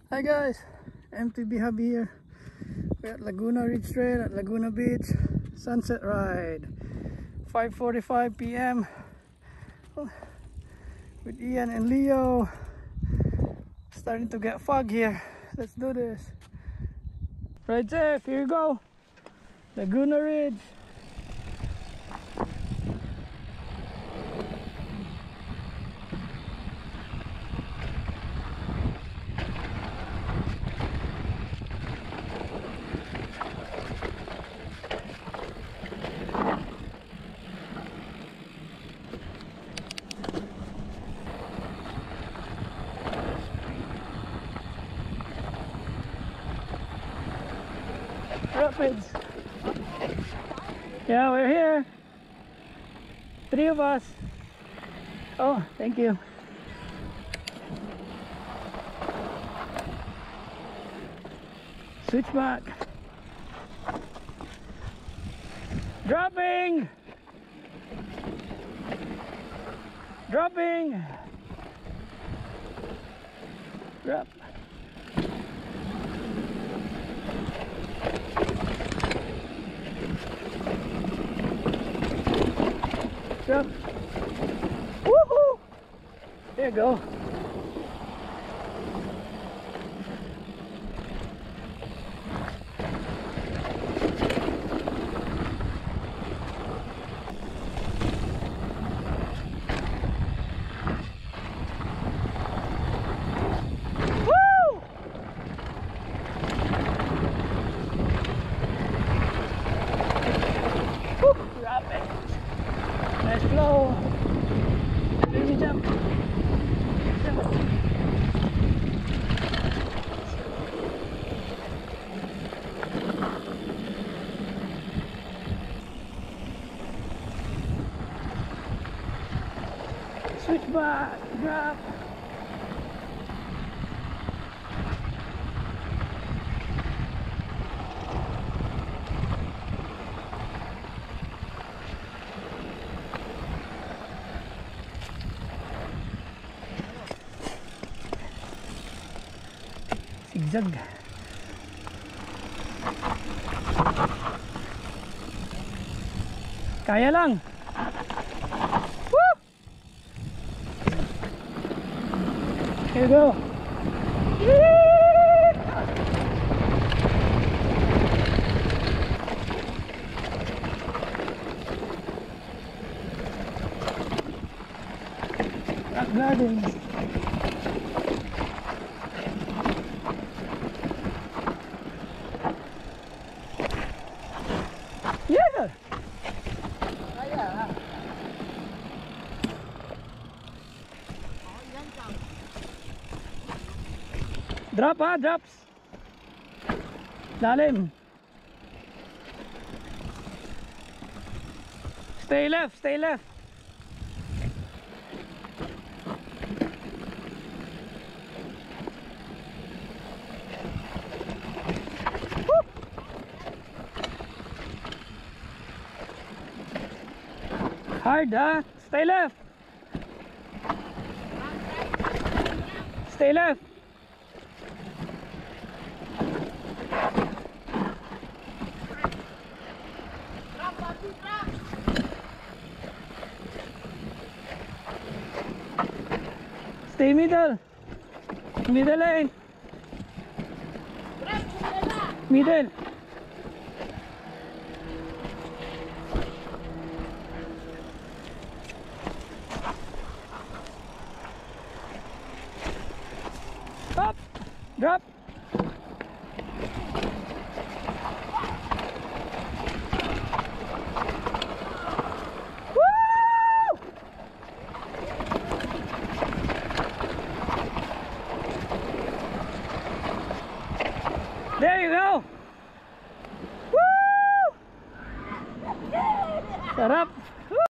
Hi guys, MTB Hub here. We're at Laguna Ridge Trail at Laguna Beach. Sunset ride. 5:45 p.m. with Ian and Leo. Starting to get fog here. Let's do this. Right there, here you go. Laguna Ridge. Rapids. Yeah, we're here. 3 of us. Oh, thank you. Switchback. Dropping. Dropping. Drop. Drop. Woohoo! There you go. Woo! Woo! Drop it. Nice flow. Let me jump. Jump. Switchback. Drop. Zigzag. Kaya lang. Woo! Here you go. Rock garden. Yeah. Drop drops. Lalim. Stay left, stay left. Woo. Hard, huh? Stay left. Stay left. Stay middle. Middle lane. Middle.